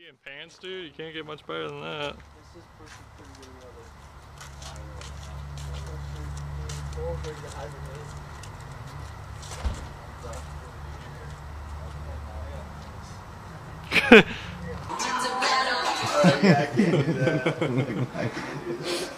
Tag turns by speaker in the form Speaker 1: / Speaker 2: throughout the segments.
Speaker 1: Fucking pants, dude. You can't get much better than that.
Speaker 2: This is pretty good weather.
Speaker 3: Yeah, I can't do that. I can't do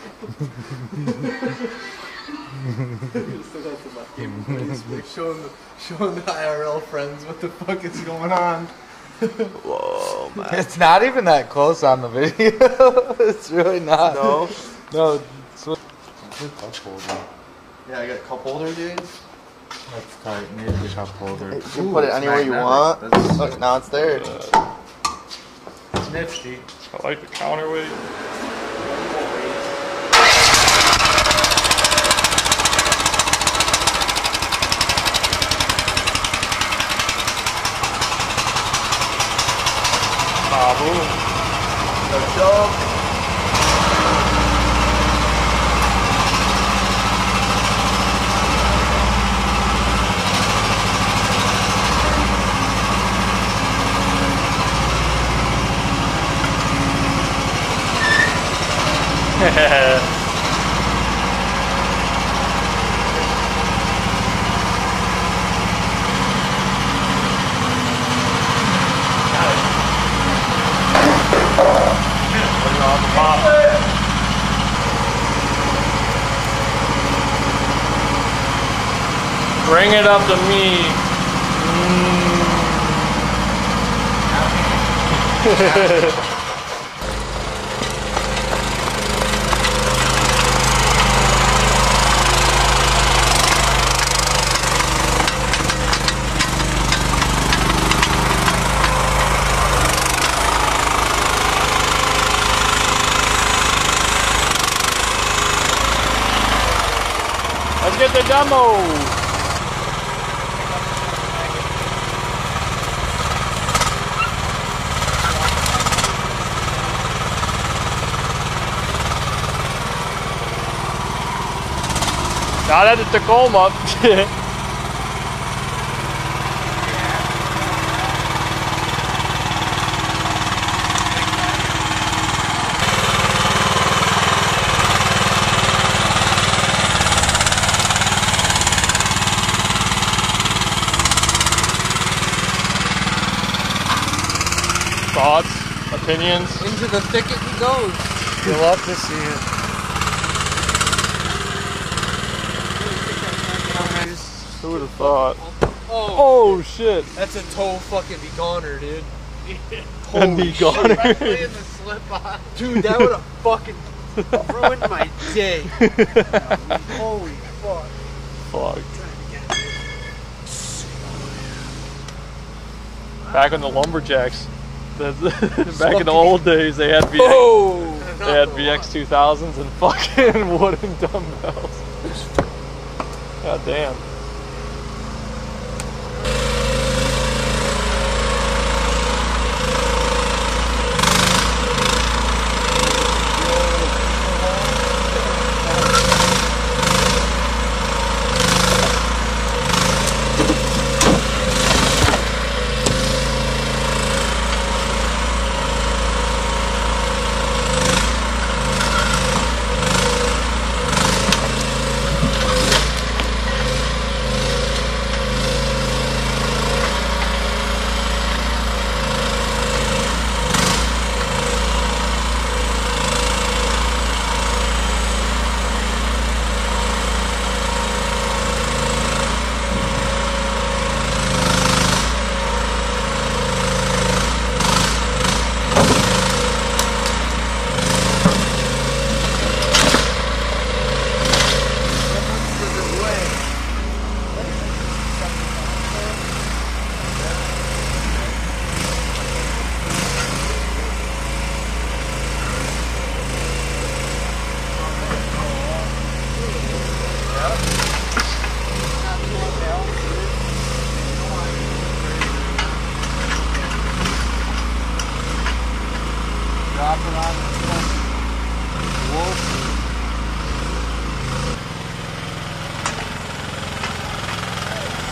Speaker 3: that. Showing the IRL friends what the fuck is going on.
Speaker 4: Whoa, man.
Speaker 5: It's not even that close on the video. It's really not.
Speaker 4: No?
Speaker 5: No. It's a cup holder.
Speaker 3: Yeah, I got a cup holder, dude.
Speaker 5: That's tight. Need the cup holder.
Speaker 3: You can put it anywhere you want. Look, now it's there.
Speaker 5: It's nifty.
Speaker 1: I like the counterweight. Babu.
Speaker 3: Let's go.
Speaker 1: Bring it up to me. Let's get the demo. Not at the Tacoma. Thoughts, opinions?
Speaker 2: Into the thicket he goes.
Speaker 5: You love to see it.
Speaker 1: Who would have thought?
Speaker 2: Oh,
Speaker 1: Oh shit!
Speaker 2: that's a toe fucking be goner, dude.
Speaker 1: And be goner.
Speaker 2: Playing the slip on. Dude, that would have fucking ruined my day. Holy fuck.
Speaker 1: Fuck. Back in the lumberjacks. Back in the old days, they had VX 2000s and fucking wooden dumbbells. God damn.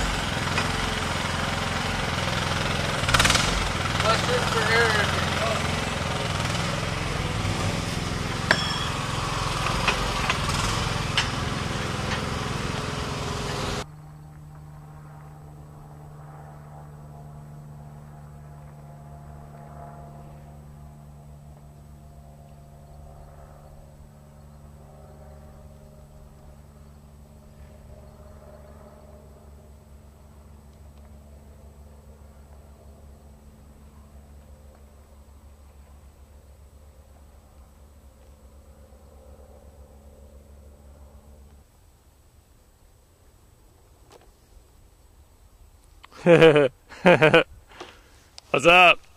Speaker 2: That's it for Eric.
Speaker 1: What's up?